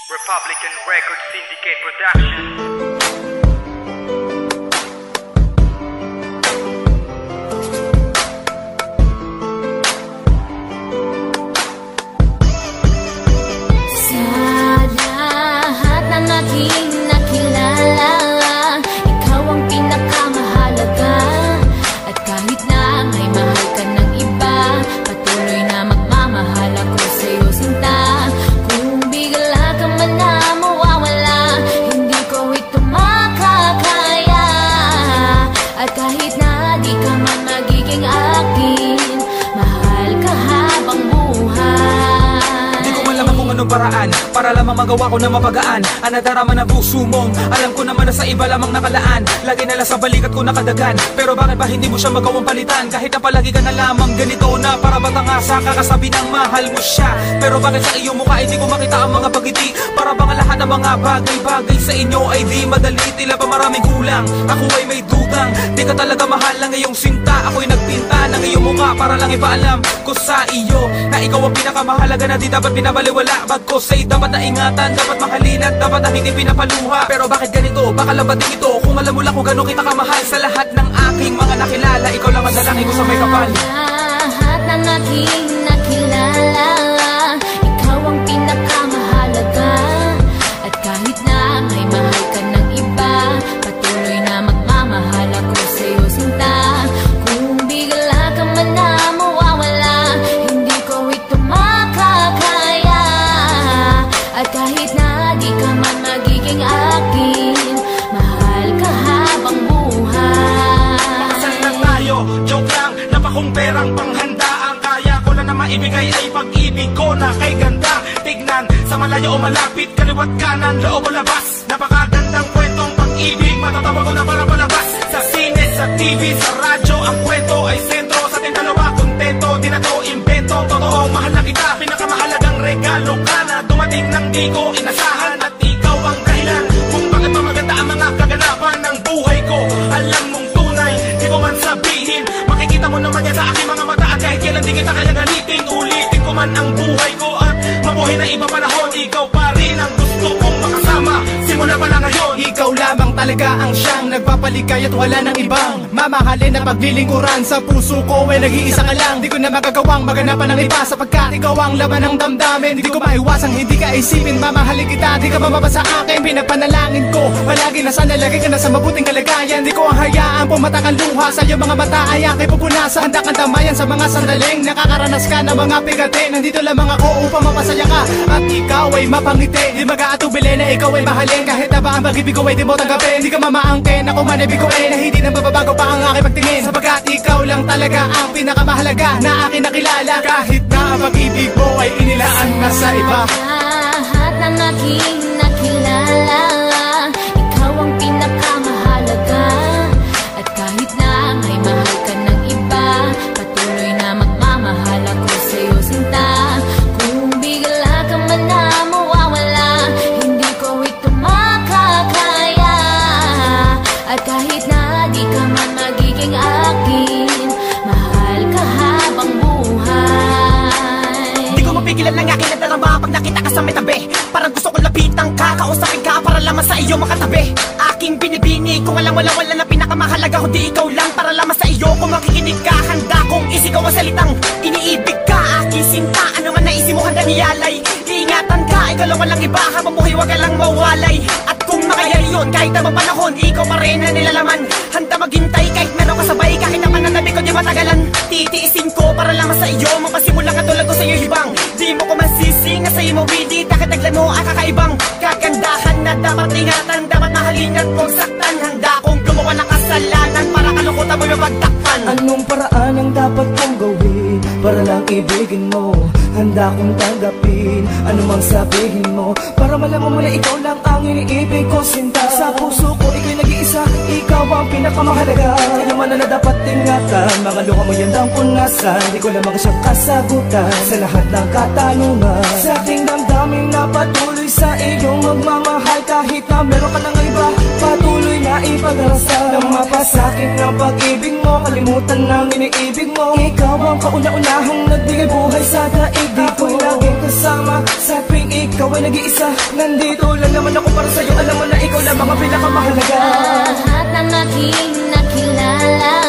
Republican Record Syndicate Production. Paraan para lamang magawa ko na mapagaan ang nadarama ng puso mong alam ko naman na sa iba lamang nakalaan. Lagi nala sa balikat ko nakadagan, pero bakit ba hindi mo siya magawang palitan? Kahit na palagi ka na lamang ganito na para batangasa kakasabi ng mahal mo siya. Pero bakit sa iyong mukha hindi ko makita ang mga pagiti? Para bang lahat ng mga bagay-bagay sa inyo ay di madali, tila pa maraming kulang. Ako ay may dudang, di ka talaga mahal ng iyong sinta. Ako'y nagpinta ng iyong mukha para lang ipaalam ko sa iyo na ikaw ang pinakamahalaga na di dapat pinabaliwala. Bagkos ay dapat na ingatan, dapat mahalin at dapat na hindi pinapaluha. Pero bakit ganito? Baka labating ito kung alam mo lang kung gano'n kita kamahal. Sa lahat ng aking mga nakilala, ikaw lang ang dalangin ko sa may kapal. Lahat ng aking nakilala, ikaw ang pinakamahalaga. At kahit na may mahal ka ng iba, patuloy na magmamahal ako sa'yo sinta. Kung bigla ka man na mawawala, hindi ko ito makakaya. At kahit na di ka man magiging akin, mahal ka habang buhay. Pakasal na tayo, joke lang, napakong perang panghanda. Ang kaya ko lang na maibigay ay pag-ibig ko na kay ganda. Tignan, sa malayo o malapit, kaliwat kanan, loob o labas. Napakagandang kwentong pag-ibig, matatawa ko na para palabas. Sa sine, sa TV, sa radyo, ang kwento ay sentro. Sa ating dalawa, kontento, di na to invento. Totoong mahal na kita, pinakamahalagang regalo ka na dumating nang di ko inasahan. At ikaw ang dahilan kung bakit pa maganda ang mga kaganapan ng buhay ko. Alam mong tunay, di ko man sabihin, makikita mo naman yan sa aking mga mata. At kahit kailan di kita kaya galitin, ulitin ko man ang buhay ko. At mabuhay na iba panahon, ikaw pa rin ang gusto kong makasama. Simula pa lang ngayon, ikaw lamang talaga ang siyang nagpapaligay at wala ng ibang mamahalin na paglilingkuran. Sa puso ko ay nag-iisa ka lang, di ko na magagawang maganapan ng iba. Sapagkat ikaw ang laman ng damdamin, di ko maiwasang hindi ka isipin. Mamahalin kita, di ka mababa sa akin, pinapanalangin ko palagi na sana lagi ka na sa mabuting kalagayan. Di ko ang hayaan pumatak ang luha sa iyong mga mata ay aking pupunasan. Handa kang tamayan sa mga sandaling nakakaranas ka ng mga pigate. Nandito lamang ako upang mapasaya ka at ikaw ay mapangiti. Di mag-aatubili na ikaw ay mahalin, kahit na ba ang pag-ibig ko ay di mo tanggapin. Di ka mamaangkin, ako man ay biguin, na hindi na mababago pa ang aking pagtingin. Sapagkat ikaw lang talaga ang pinakamahalaga na aking nakilala. Kahit na ang pag-ibig mo ay inilaan na sa iba. Lahat ng aking nakilala, ikaw ang pinakamahalaga. At kahit na may mahal ka ng iba, patuloy na magmamahal ako sa'yo sinta. Kung bigla ka man na mawawala, hindi ko ito makakaya. At kahit na di ka man magiging akin, mahal ka habang buhay. Di ko mapigilan ng aking nadarama pag nakita ka sa may tabi. Parang gusto ko lapitan ka, kausapin ka para lamang sa iyo makatabi. Aking binibini kung alam wala na pinakamahalaga, kundi ikaw lang para lamang sa iyo. Kung makikinig ka, handa kong isigaw ang salitang iniibig ka, aking sinta. Ano man naisip mo handang iyalay, iingatan ka, ikaw lang walang iba. Habang buhay wag ka lang mawalay. At kung makayari yun, kahit na panahon, ikaw pa rin ang nilalaman. Handa maghintay kahit meron kasabay, kahit naman ang nabi ko di matagalan. Titiisin ko para lamang sa iyo, mapasimulang katulad ko sa iyo hibang. Di mo ko masising na sa iyo mawili, kahit taglan mo ang kakaibang kagandahan na dapat ingatan, dapat mahalin at huwag saktan. Handa kong gumawa ng kasalanan para kalukutan mo yung pagtakpan. Anong paraan ang dapat kong gawin para lang ibigin mo? Handa kong tanggapin anumang sabihin mo, para malaman mo na ikaw lang ang iniibig ko sinta. Sa puso ko ikaw'y nag-iisa, ikaw ang pinakamahalaga. Ano man na dapat ingatan, mga luha mo yan ang punasan. Di ko lamang siyang kasagutan sa lahat ng katanungan. Sa aking damdamin na patuloy sa iyong magmamahal, kahit na meron ka ng iba, patuloy na ipagdarasal. basta nang mapasakin ng pag-ibig mo, kalimutan ng iniibig mo. Ikaw ang kauna-unahang nagbigay buhay sa daigdig ko. Ako'y laging kasama sa tuwing ikaw ay nag-iisa. Nandito lang naman ako para sa'yo, alam mo na ikaw lang ang pinakamahalaga. Lahat ng aking nakilala